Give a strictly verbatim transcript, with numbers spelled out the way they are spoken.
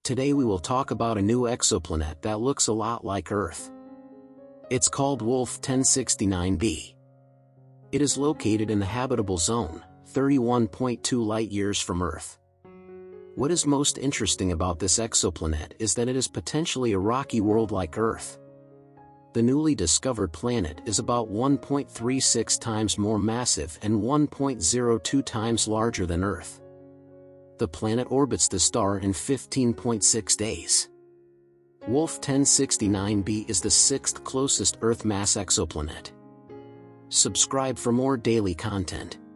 Today we will talk about a new exoplanet that looks a lot like Earth. It's called Wolf ten sixty-nine b. It is located in the habitable zone, thirty-one point two light-years from Earth. What is most interesting about this exoplanet is that it is potentially a rocky world like Earth. The newly discovered planet is about one point three six times more massive and one point zero two times larger than Earth. The planet orbits the star in fifteen point six days. Wolf ten sixty-nine b is the sixth closest Earth mass exoplanet. Subscribe for more daily content.